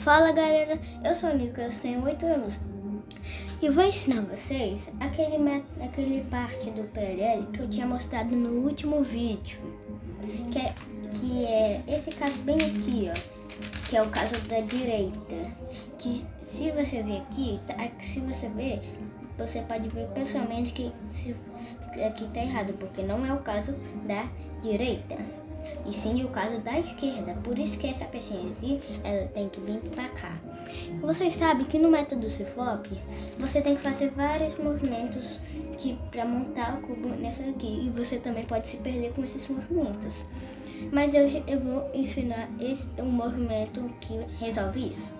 Fala galera, eu sou o Nicolas, tenho 8 anos e vou ensinar vocês aquele parte do PLL que eu tinha mostrado no último vídeo, que é esse caso bem aqui, ó, que é o caso da direita, que se você ver aqui, você pode ver pessoalmente que aqui tá errado, porque não é o caso da direita, e sim o caso da esquerda. Por isso que essa pecinha aqui, ela tem que vir pra cá. Vocês sabem que no método Cifop, você tem que fazer vários movimentos para montar o cubo nessa aqui. E você também pode se perder com esses movimentos. Mas eu vou ensinar um movimento que resolve isso.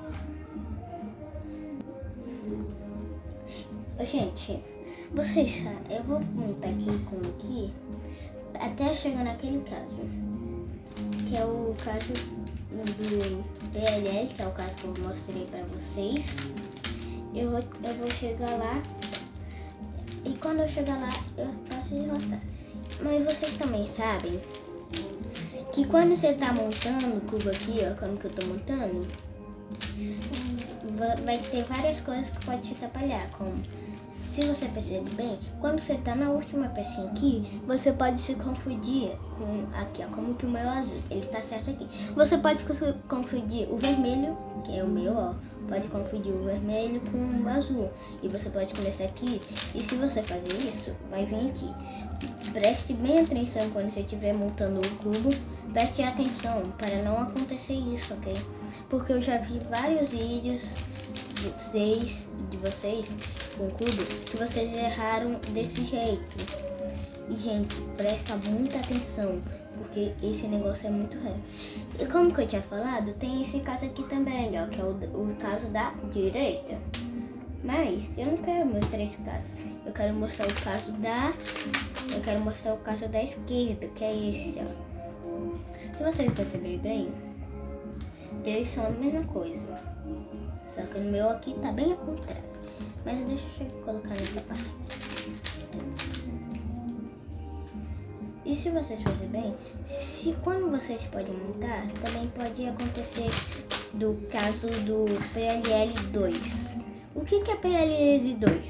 Gente, vocês sabem, eu vou montar aqui até chegar naquele caso, que é o caso do PLL, que é o caso que eu mostrei pra vocês. Eu vou chegar lá, e quando eu chegar lá, eu posso mostrar. Mas vocês também sabem que quando você tá montando o cubo aqui, ó, como que eu tô montando, vai ter várias coisas que pode te atrapalhar, como... Se você perceber bem, quando você tá na última pecinha aqui, você pode se confundir com aqui, ó, como que o meu azul, ele tá certo aqui. Você pode confundir o vermelho, que é o meu, ó, pode confundir o vermelho com o azul. E você pode começar aqui, e se você fazer isso, vai vir aqui. Preste bem atenção quando você estiver montando o cubo, preste atenção para não acontecer isso, ok? Porque eu já vi vários vídeos de vocês com o cubo que vocês erraram desse jeito. E gente, presta muita atenção, porque esse negócio é muito real. E como que eu tinha falado, tem esse caso aqui também, ó, que é o caso da direita. Mas eu não quero mostrar esse caso. Eu quero mostrar o caso da esquerda, que é esse, ó. Se vocês perceberem bem, eles são a mesma coisa. Só que o meu aqui tá bem ao contrário. Mas deixa eu colocar nessa parte. E se vocês fazerem bem, quando vocês podem montar, também pode acontecer do caso do PLL2. O que é PLL2?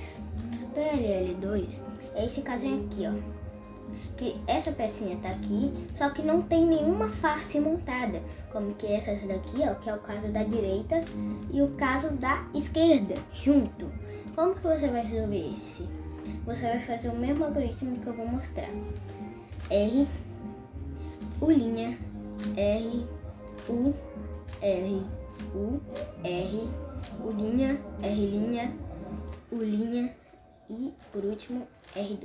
PLL2 é esse casinho aqui, ó. Que essa pecinha tá aqui, só que não tem nenhuma face montada, como que essas daqui, ó, que é o caso da direita e o caso da esquerda junto. Como que você vai resolver esse? Você vai fazer o mesmo algoritmo que eu vou mostrar. R, U linha, R, U, R, U, R, U linha, R linha, U linha e por último R2.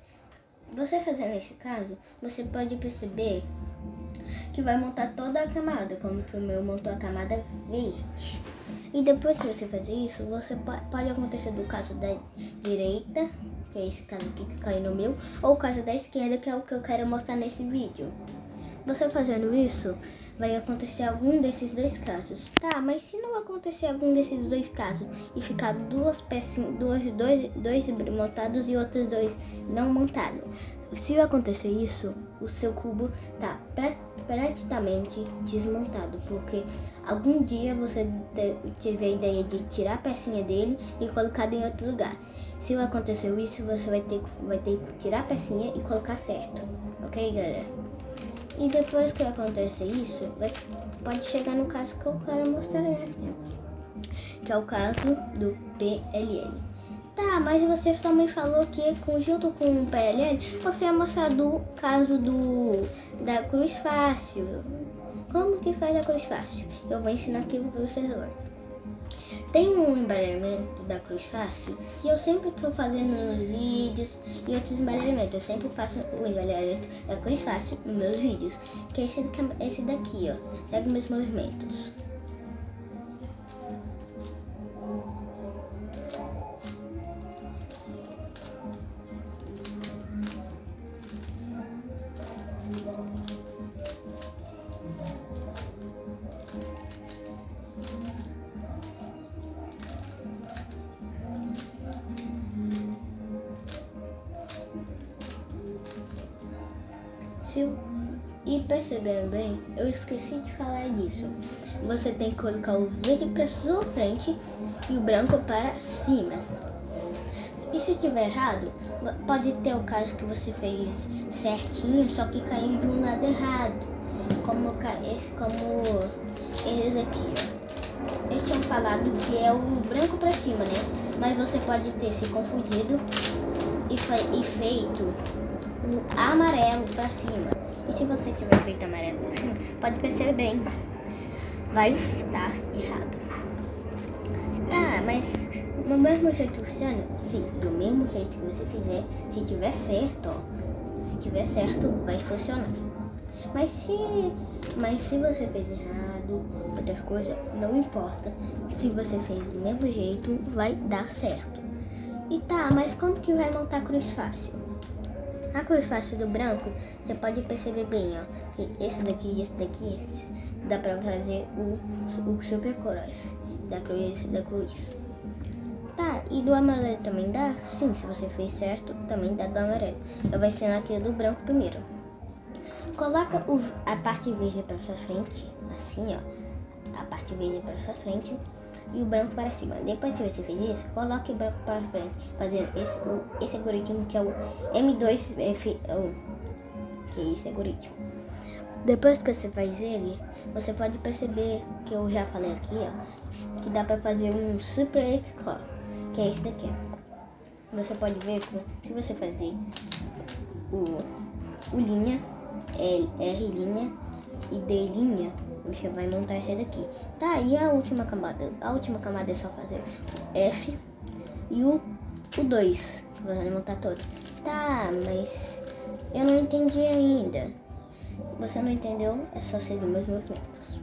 Você fazendo esse caso, você pode perceber que vai montar toda a camada, como que o meu montou a camada verde. E depois que você fazer isso, você pode acontecer do caso da direita, que é esse caso aqui que caiu no meu, ou o caso da esquerda, que é o que eu quero mostrar nesse vídeo. Você fazendo isso, vai acontecer algum desses dois casos. Tá, mas se não acontecer algum desses dois casos e ficar duas pecinhas, dois montados e outros dois não montados, se acontecer isso, o seu cubo tá praticamente desmontado, porque algum dia você teve a ideia de tirar a pecinha dele e colocar em outro lugar. Se aconteceu isso, você vai ter que tirar a pecinha e colocar certo, ok, galera? E depois que acontecer isso, pode chegar no caso que eu quero mostrar, né? Que é o caso do PLL. Tá, mas você também falou que junto com o PLL, você ia mostrar do caso da cruz fácil. Como que faz a cruz fácil? Eu vou ensinar aqui para vocês agora. Tem um embaralhamento da cruz fácil que eu sempre estou fazendo nos vídeos e outros embaralhamentos. Eu sempre faço o embaralhamento da cruz fácil nos meus vídeos, que é esse daqui, ó. Segue meus movimentos. E percebendo bem, eu esqueci de falar disso. você tem que colocar o verde para sua frente e o branco para cima. E se tiver errado, pode ter o caso que você fez certinho, só que caiu de um lado errado. Como esse aqui, ó. Eu tinha falado que é o branco para cima, né? Mas você pode ter se confundido e feito o amarelo para cima. E se você tiver feito amarelo para cima, pode perceber bem, vai estar errado. Ah, mas do mesmo jeito funciona? Sim, do mesmo jeito que você fizer, se tiver certo, ó, se tiver certo, vai funcionar. Mas se você fez errado, outras coisas, não importa. Se você fez do mesmo jeito, vai dar certo. E tá, mas como que vai montar a cruz fácil? A cruz fácil do branco, você pode perceber bem, ó, que esse daqui e esse daqui, dá pra fazer o super cruz da cruz. Tá, e do amarelo também dá? Sim, se você fez certo, também dá do amarelo. Eu vou ensinar aqui do branco primeiro. Coloca a parte verde para sua frente, assim, ó, a parte verde para sua frente e o branco para cima. Depois que você fez isso, coloque o branco para frente, fazendo esse algoritmo que é o M2F1, que é esse algoritmo. Depois que você faz ele, você pode perceber que eu já falei aqui, ó, que dá para fazer um super X-Core, que é esse daqui. Você pode ver que se você fazer o linha, R linha e D linha, você vai montar esse daqui. Tá, e a última camada? A última camada é só fazer o F e o 2, que você vai montar todo. Tá, mas eu não entendi ainda. Você não entendeu? É só seguir meus movimentos.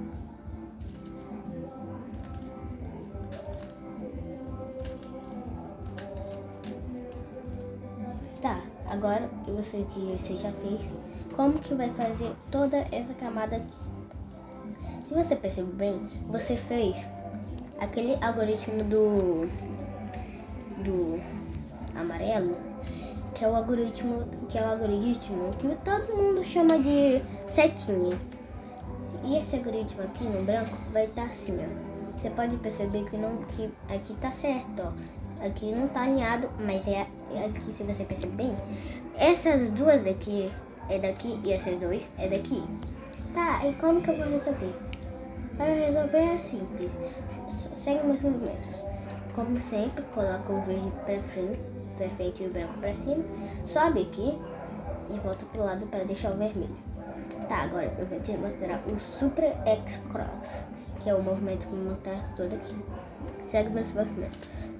Tá, agora que você já fez, como que vai fazer toda essa camada aqui? Se você perceber bem, você fez aquele algoritmo do amarelo, que é o algoritmo que todo mundo chama de setinha. E esse algoritmo aqui no branco vai estar assim, ó. Você pode perceber que aqui tá certo, ó. Aqui não tá alinhado, mas é aqui, se você perceber bem. Essas duas daqui é daqui e essas duas é daqui. Tá, e como que eu vou resolver? Para resolver é simples. Segue meus movimentos. Como sempre, coloca o verde para frente e o branco para cima. Sobe aqui e volta pro lado para deixar o vermelho. Tá, agora eu vou te mostrar o Super X Cross, que é o movimento que eu vou montar todo aqui. Segue meus movimentos.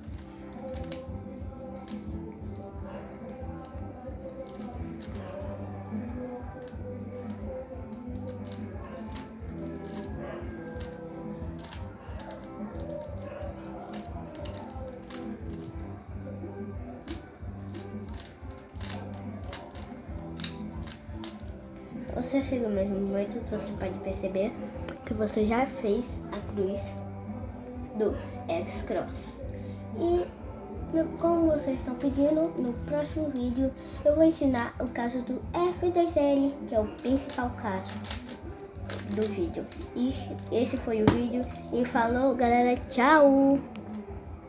Você chega mesmo momento, você pode perceber que você já fez a cruz do X-Cross. E como vocês estão pedindo, no próximo vídeo eu vou ensinar o caso do F2L, que é o principal caso do vídeo. E esse foi o vídeo e falou, galera, tchau!